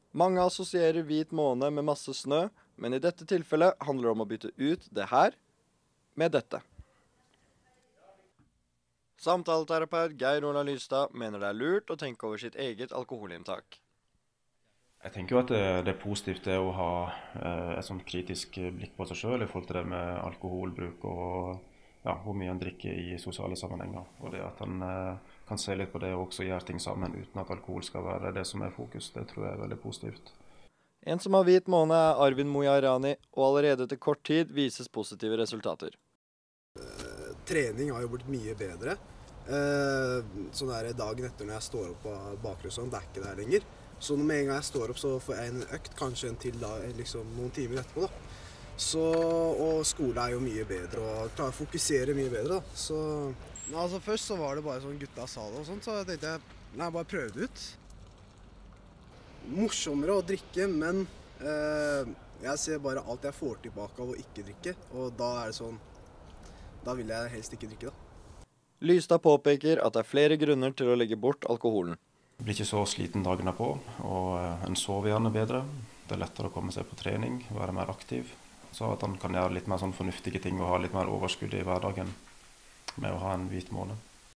Mange assosierer hvit måne med masse snø, men i dette tilfellet handler det om å bytte ut det her med dette. Samtaleterapeut Geir Ola Lystad mener det er lurt å tenke over sitt eget alkoholinntak. Jeg tenker jo at det er positivt det å ha et sånn kritisk blikk på seg selv i forhold til det med alkoholbruk og ja, hvor mye han drikker i sosiale sammenhenger. Og det at han kan se litt på det og også gjøre ting sammen uten at alkohol skal være det som er fokus, det tror jeg er veldig positivt. En som har hvit måne er Arvin Mojarani, og allerede etter kort tid vises positive resultater. Trening har jo blitt mye bedre. Sånn der dagen etter når jeg står opp av bakgrunnen, det er ikke der lenger. Så med en gang jeg står opp, så får jeg en økt, kanskje en til da, liksom noen timer etterpå da. Så, og skole er jo mye bedre, og klarer å fokusere mye bedre da. Så, altså først så var det bare sånn gutta sa det og sånt, så jeg tenkte jeg bare prøvde det ut. Morsommere å drikke, men jeg ser bare alt jeg får tilbake av å ikke drikke, og da er det sånn, da vil jeg helst ikke drikke da. Lystad påpeker at det er flere grunner til å legge bort alkoholen. Blir ikke så sliten dagen på, og en sover gjerne bedre. Det er lettere å komme seg på trening, være mer aktiv. Så at han kan gjøre litt mer sånn fornuftige ting og ha litt mer overskudd i hverdagen med å ha en hvit måne.